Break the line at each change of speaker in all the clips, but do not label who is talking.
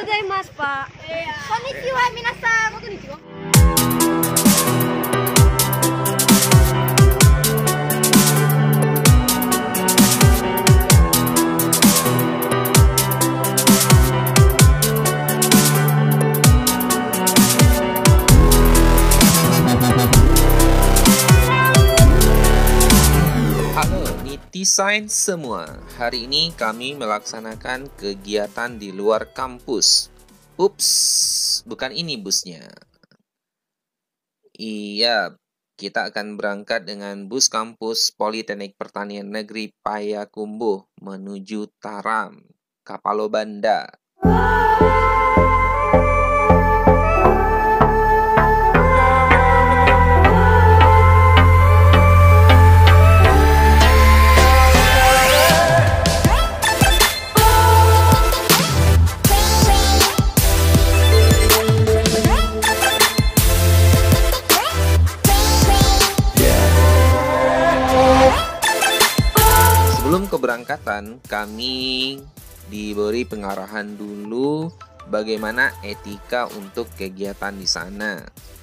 gozaimasu, Pak. Konnichiwa, minasan. Konnichiwa.
Netizen semua, hari ini kami melaksanakan kegiatan di luar kampus. Ups, bukan ini busnya. Iya, kita akan berangkat dengan bus kampus Politeknik Pertanian Negeri Payakumbuh menuju Taram, Kapalo Banda. Sebelum keberangkatan, kami diberi pengarahan dulu bagaimana etika untuk kegiatan di sana.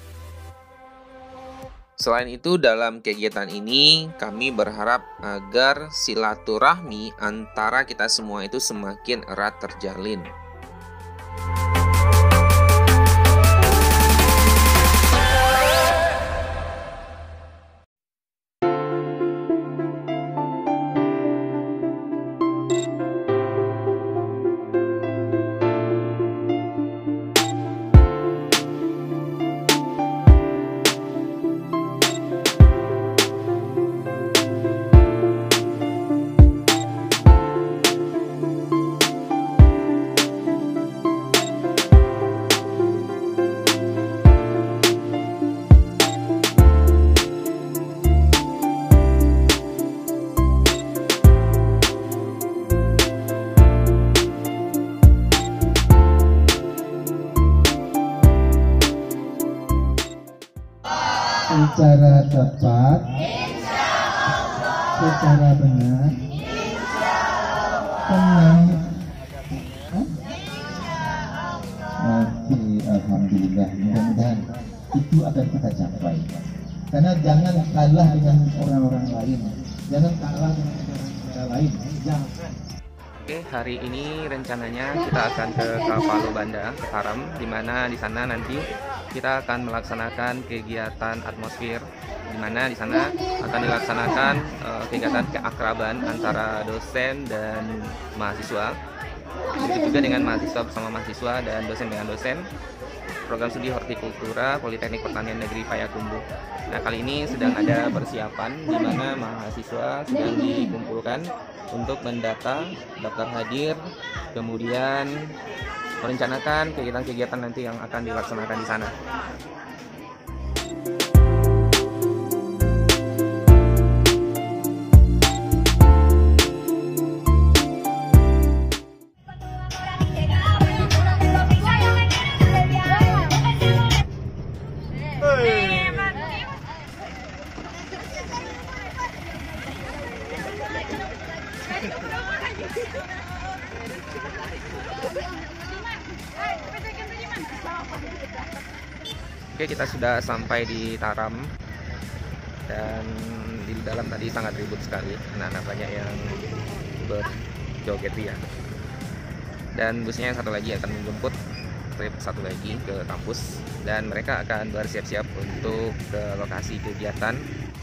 Selain itu, dalam kegiatan ini kami berharap agar silaturahmi antara kita semua itu semakin erat terjalin.
Secara tepat, secara benar, tenang. Oke, alhamdulillah. Mudah-mudahan itu akan kita capai. Karena jangan kalah dengan orang-orang lain, jangan kalah dengan negara lain. Jangan.
Oke, hari ini rencananya kita akan ke Kapalo Banda, ke Taram, di mana di sana nanti kita akan melaksanakan kegiatan atmosfer, di mana di sana akan dilaksanakan kegiatan keakraban antara dosen dan mahasiswa. Begitu juga dengan mahasiswa bersama mahasiswa dan dosen dengan dosen. Program studi hortikultura Politeknik Pertanian Negeri Payakumbuh. Nah, kali ini sedang ada persiapan di mana mahasiswa sedang dikumpulkan untuk mendata, daftar hadir, kemudian merencanakan kegiatan-kegiatan nanti yang akan dilaksanakan di sana. Oke, kita sudah sampai di Taram dan di dalam tadi sangat ribut sekali, anak-anak banyak yang berjoget ya. Dan busnya yang satu lagi akan menjemput trip satu lagi ke kampus dan mereka akan bersiap-siap untuk ke lokasi kegiatan.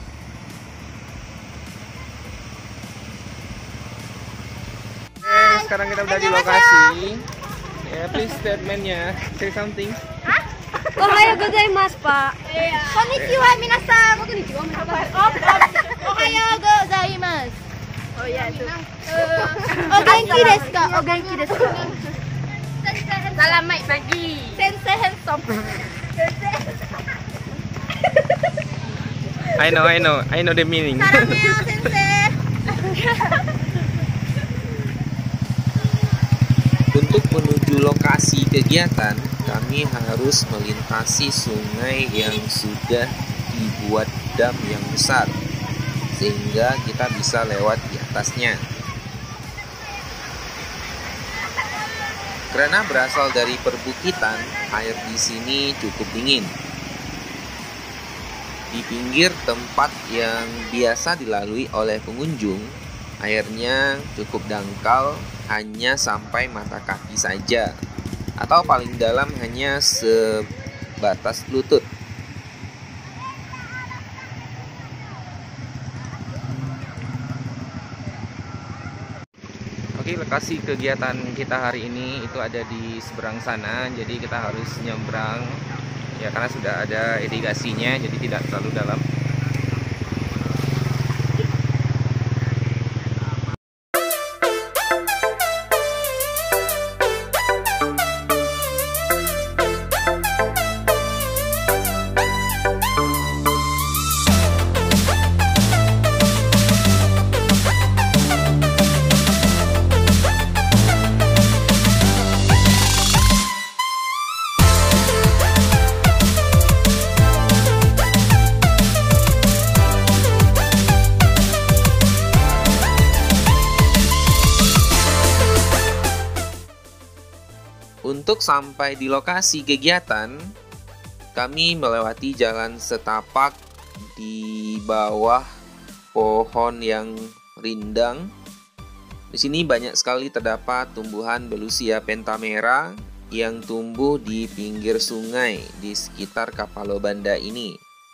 Sekarang kita udah di lokasi. Ya, please statementnya, say something.
Ohayo gozaimasu, Pak. Konnichiwa, minasan. Konnichiwa.
Ohayo gozaimasu.
Oh iya itu.
O genki desu ka? O genki desu ka?
Selamat pagi.
Sensei handsome.
I know the meaning.
Salameo sensei.
Untuk menuju lokasi kegiatan, kami harus melintasi sungai yang sudah dibuat dam yang besar, sehingga kita bisa lewat di atasnya. Karena berasal dari perbukitan, air di sini cukup dingin. Di pinggir tempat yang biasa dilalui oleh pengunjung, airnya cukup dangkal, hanya sampai mata kaki saja, atau paling dalam hanya sebatas lutut. Oke, lokasi kegiatan kita hari ini itu ada di seberang sana, jadi kita harus nyebrang ya karena sudah ada irigasinya, jadi tidak terlalu dalam. Untuk sampai di lokasi kegiatan, kami melewati jalan setapak di bawah pohon yang rindang. Di sini banyak sekali terdapat tumbuhan Belusia pentamera yang tumbuh di pinggir sungai di sekitar Kapalo Banda ini.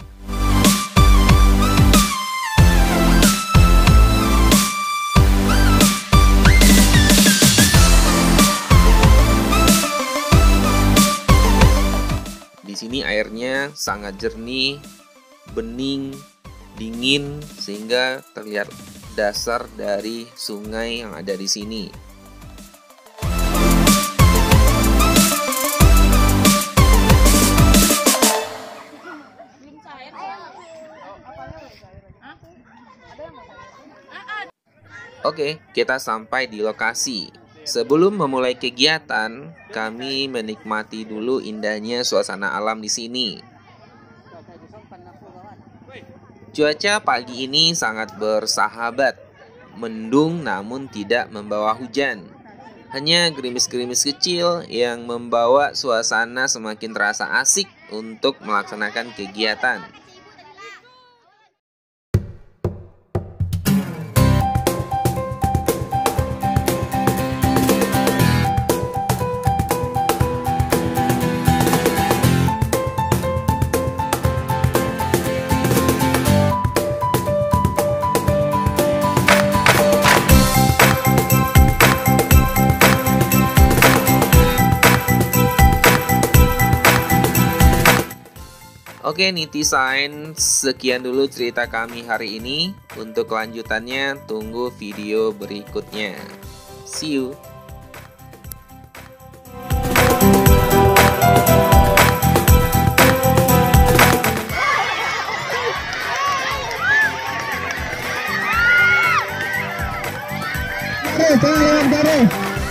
Di sini airnya sangat jernih, bening, dingin sehingga terlihat dasar dari sungai yang ada di sini. Oke, kita sampai di lokasi. Sebelum memulai kegiatan, kami menikmati dulu indahnya suasana alam di sini. Cuaca pagi ini sangat bersahabat, mendung namun tidak membawa hujan. Hanya gerimis-gerimis kecil yang membawa suasana semakin terasa asik untuk melaksanakan kegiatan. Oke netizen, sekian dulu cerita kami hari ini. Untuk kelanjutannya tunggu video berikutnya. See you.
Jangan lewat garis.